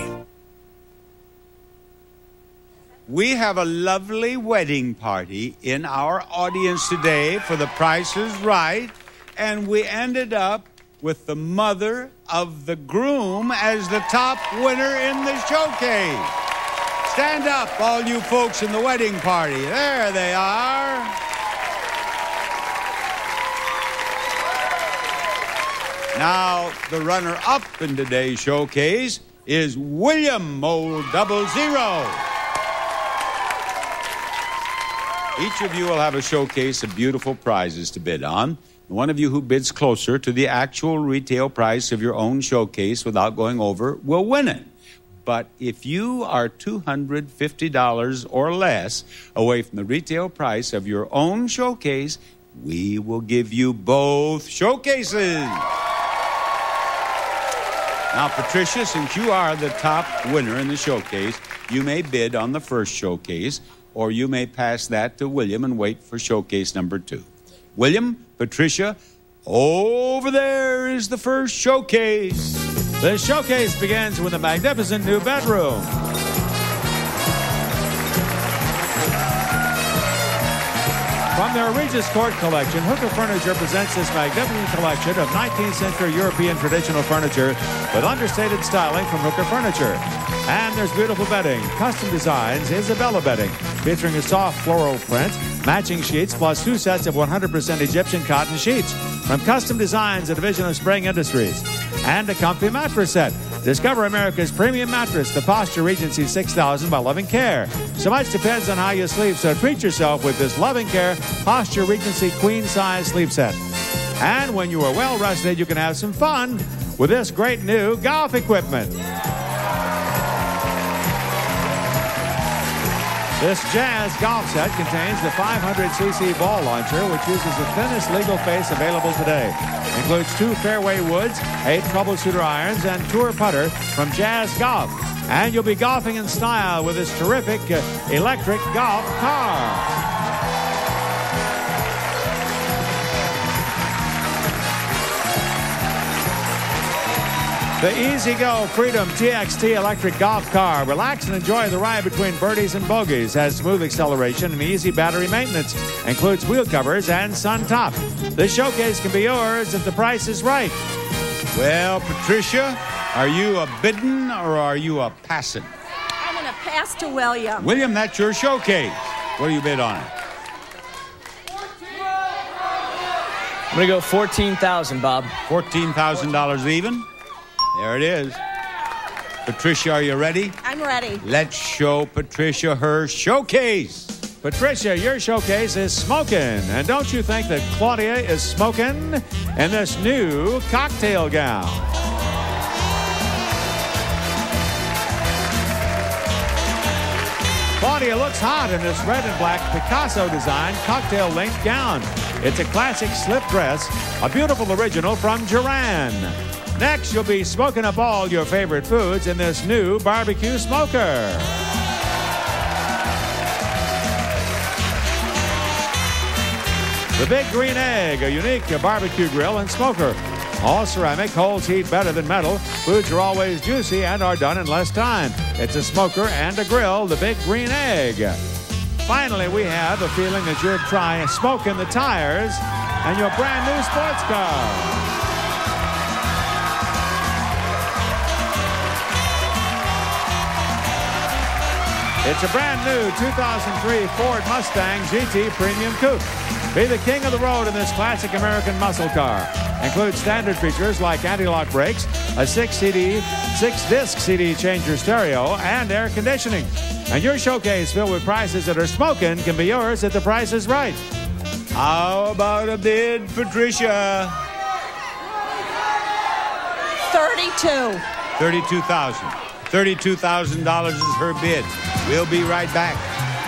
We have a lovely wedding party in our audience today for The Price is Right, and we ended up with the mother of the groom as the top winner in the showcase. Stand up, all you folks in the wedding party. There they are. Now, the runner-up in today's showcase is William O Double Zero. Each of you will have a showcase of beautiful prizes to bid on. One of you who bids closer to the actual retail price of your own showcase without going over will win it. But if you are two hundred fifty dollars or less away from the retail price of your own showcase, we will give you both showcases. Now, Patricia, since you are the top winner in the showcase, you may bid on the first showcase, or you may pass that to William and wait for showcase number two. William, Patricia, over there is the first showcase. The showcase begins with a magnificent new bedroom. From their Regis Court collection, Hooker Furniture presents this magnificent collection of nineteenth century European traditional furniture with understated styling from Hooker Furniture. And there's beautiful bedding, custom designs, Isabella bedding, featuring a soft floral print, matching sheets, plus two sets of one hundred percent Egyptian cotton sheets. From Custom Designs, a division of Spring Industries. And a comfy mattress set. Discover America's premium mattress, the Posture Regency six thousand by Loving Care. So much depends on how you sleep, so treat yourself with this Loving Care Posture Regency queen-size sleep set. And when you are well rested, you can have some fun with this great new golf equipment. This Jazz golf set contains the five hundred c c ball launcher, which uses the thinnest legal face available today. Includes two fairway woods, eight troubleshooter irons, and tour putter from Jazz Golf. And you'll be golfing in style with this terrific uh, electric golf car. The Easy Go Freedom T X T electric golf car. Relax and enjoy the ride between birdies and bogeys. Has smooth acceleration and easy battery maintenance. Includes wheel covers and sun top. This showcase can be yours if the price is right. Well, Patricia, are you a bidding or are you a passing? I'm going to pass to William. William, that's your showcase. What do you bid on it? I'm going to go fourteen thousand dollars, Bob. fourteen thousand dollars even? There it is. Patricia, are you ready? I'm ready. Let's show Patricia her showcase. Patricia, your showcase is smoking. And don't you think that Claudia is smoking in this new cocktail gown? Claudia looks hot in this red and black Picasso designed cocktail length gown. It's a classic slip dress, a beautiful original from Duran. Next, you'll be smoking up all your favorite foods in this new barbecue smoker. The Big Green Egg, a unique barbecue grill and smoker. All ceramic, holds heat better than metal. Foods are always juicy and are done in less time. It's a smoker and a grill, the Big Green Egg. Finally, we have the feeling that you're trying smoking the tires and your brand new sports car. It's a brand new two thousand three Ford Mustang G T Premium Coupe. Be the king of the road in this classic American muscle car. Includes standard features like anti-lock brakes, a six C D, six-disc C D changer stereo, and air conditioning. And your showcase filled with prices that are smoking can be yours if the price is right. How about a bid, Patricia? thirty-two. thirty-two thousand dollars. thirty-two thousand dollars is her bid. We'll be right back.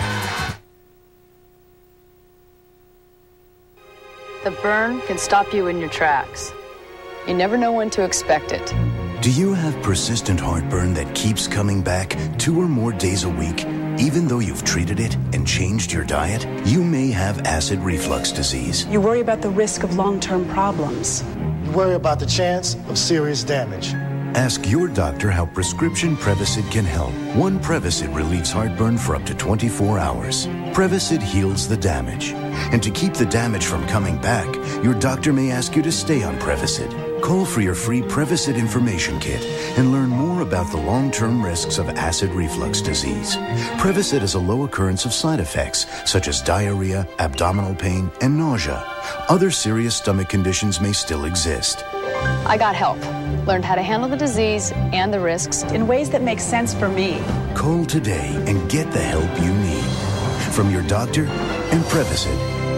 The burn can stop you in your tracks. You never know when to expect it. Do you have persistent heartburn that keeps coming back two or more days a week? Even though you've treated it and changed your diet, you may have acid reflux disease. You worry about the risk of long-term problems. You worry about the chance of serious damage. Ask your doctor how prescription Prevacid can help. One Prevacid relieves heartburn for up to twenty-four hours. Prevacid heals the damage. And to keep the damage from coming back, your doctor may ask you to stay on Prevacid. Call for your free Prevacid information kit and learn more about the long-term risks of acid reflux disease. Prevacid has a low occurrence of side effects such as diarrhea, abdominal pain, and nausea. Other serious stomach conditions may still exist. I got help. Learned how to handle the disease and the risks in ways that make sense for me. Call today and get the help you need. From your doctor and Prevacid.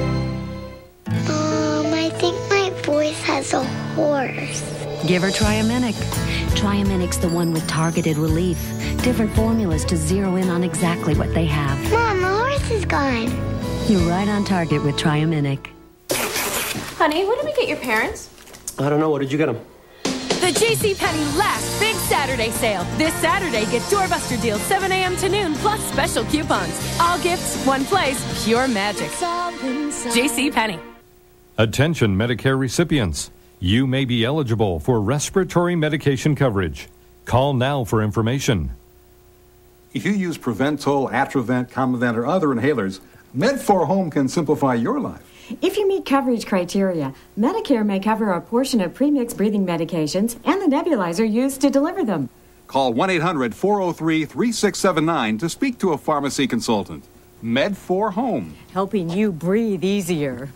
Um, I think my voice has a horse. Give her Triaminic. Triaminic's the one with targeted relief. Different formulas to zero in on exactly what they have. Mom, the horse is gone. You're right on target with Triaminic. Honey, what did we get your parents? I don't know. What did you get them? The JCPenney last big Saturday sale. This Saturday, get doorbuster deals seven a.m. to noon, plus special coupons. All gifts, one place, pure magic. JCPenney. Attention Medicare recipients. You may be eligible for respiratory medication coverage. Call now for information. If you use Preventol, Atrovent, Comavent, or other inhalers, Med four Home can simplify your life. If you meet coverage criteria, Medicare may cover a portion of premixed breathing medications and the nebulizer used to deliver them. Call one eight hundred four oh three three six seven nine to speak to a pharmacy consultant. Med four Home. Helping you breathe easier.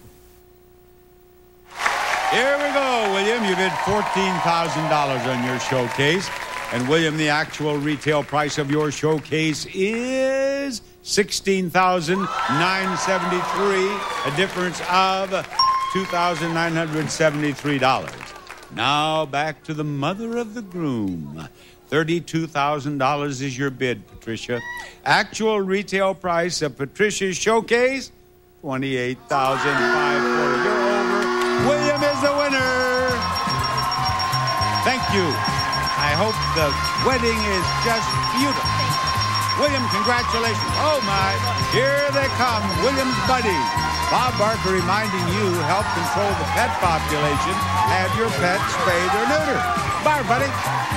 Here we go, William. You bid fourteen thousand dollars on your showcase. And, William, the actual retail price of your showcase is sixteen thousand nine hundred seventy-three dollars, a difference of two thousand nine hundred seventy-three dollars. Now back to the mother of the groom. thirty-two thousand dollars is your bid, Patricia. Actual retail price of Patricia's showcase, twenty-eight thousand five hundred forty dollars. You're over. William is the winner. Thank you. I hope the wedding is just beautiful. William, congratulations. Oh, my. Here they come, William's buddies. Bob Barker reminding you, help control the pet population. Have your pet spayed or neutered. Bye, buddy.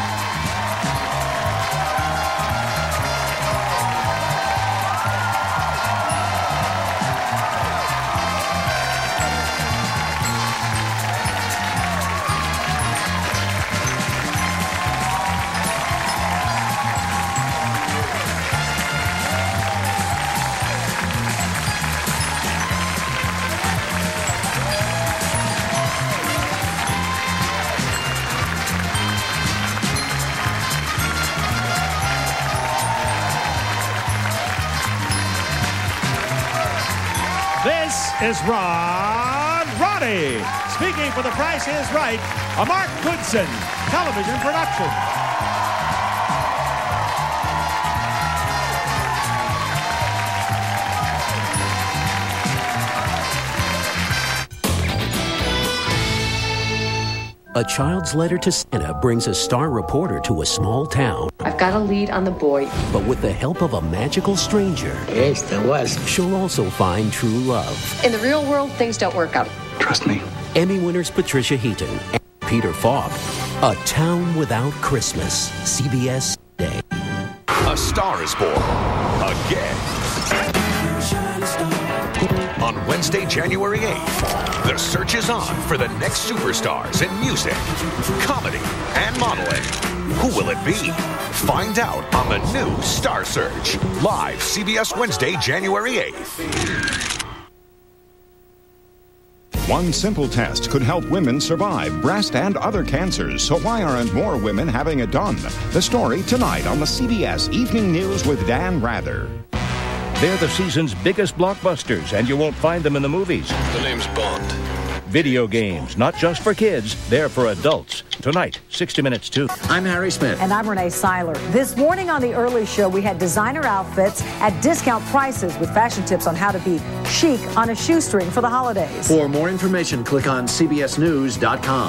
This is Ron Roddy. Speaking for The Price is Right, a Mark Goodson television production. A child's letter to Santa brings a star reporter to a small town. I've got a lead on the boy. But with the help of a magical stranger, Yes, there was. she'll also find true love. In the real world, things don't work out. Trust me. Emmy winners Patricia Heaton and Peter Falk. A Town Without Christmas. C B S Day. A star is born again. On Wednesday, January eighth, the search is on for the next superstars in music, comedy, and modeling. Who will it be? Find out on the new Star Search. Live C B S Wednesday, January eighth. One simple test could help women survive breast and other cancers. So why aren't more women having it done? The story tonight on the C B S Evening News with Dan Rather. They're the season's biggest blockbusters, and you won't find them in the movies. The name's Bond. Video games, not just for kids, they're for adults. Tonight, sixty minutes two. I'm Harry Smith. And I'm Renee Seiler. This morning on The Early Show, we had designer outfits at discount prices with fashion tips on how to be chic on a shoestring for the holidays. For more information, click on C B S news dot com.